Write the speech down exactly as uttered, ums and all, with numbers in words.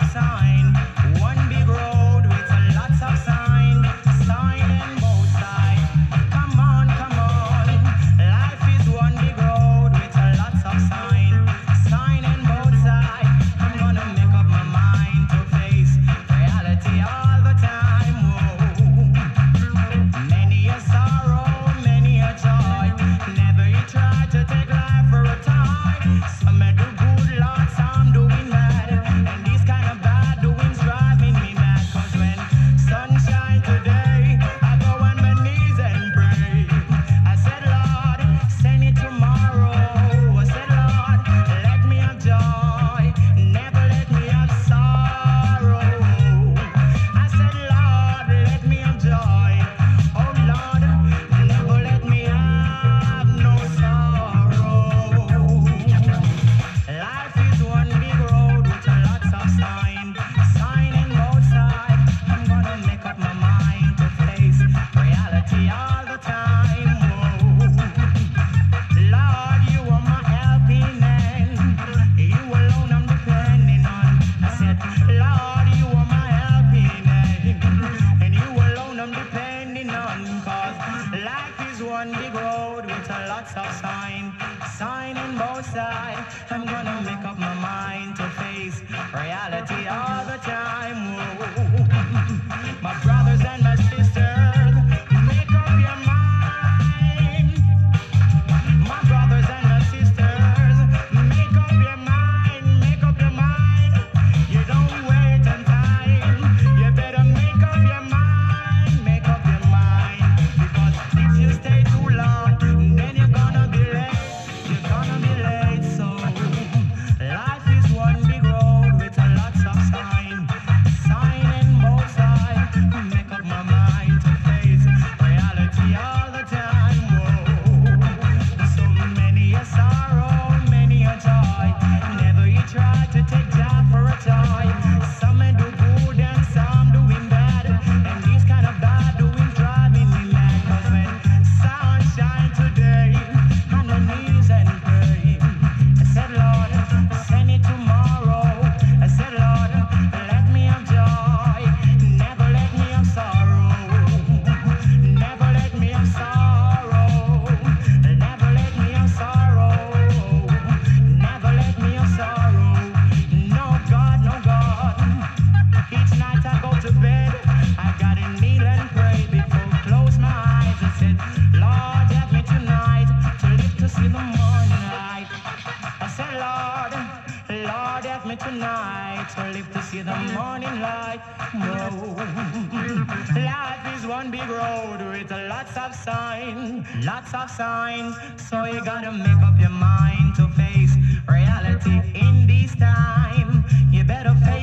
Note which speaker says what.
Speaker 1: of sign. One big road with a lots of sign. Sign in both sides. Come on, come on. Life is one big road with a lots of sign. Sign in both sides. I'm gonna make up my mind to face reality all the time. Whoa. Many a sorrow, many a joy. Never you try to take life for a time. Some may do good, Lord, some doing bad. And these kind of bad doings driving me mad. Cause when sunshine today, I go on my knees and pray. I said, Lord, send it tomorrow. I said, Lord, let me have joy. Never let me have sorrow. I said, Lord, let me have joy. Oh Lord, never let me have no sorrow. Life is one big road with a lots of sign. Sign in both sides. I'm gonna make up my mind to face reality all the time. Whoa. Lord, you are my helping hand. You alone I'm depending on. I said, Lord, you are my helping hand. And you alone I'm depending on. Cause life is one big road with a lots of sign. Sign in both sides. I'm gonna make up my mind to face reality all the time. Whoa. My brothers and my sisters, make up your mind. My brothers and my sisters, make up your mind, make up your mind. You don't wait on time. You better make up your mind, make up your mind. Because if you stay too long, then you're gonna be late. You're gonna be late. So life is one big road with a lots of sign. Sign in both sides. Make up my mind to face reality all the time. Whoa. So many a sorrow, many a joy. Never you try to take job for a toy. Some may do good and some doing bad. And these kind of bad doings driving me mad. Cause when sunshine today, on the knees and pray. I said, Lord, send it tomorrow. I said, Lord, let me have joy. Never let me have sorrow. Never let me have sorrow. Never let me have sorrow. Never let me have sorrow. No God, no God. Each night I go to bed, I gotta kneel and pray before I close my eyes. I said, Lord, help me tonight to live to see the morning light. I said, Lord, Lord, help me tonight to live to see the morning light. Whoa. Life is one big road with lots of signs, lots of signs. So you gotta make up your mind to face reality in this time. You better face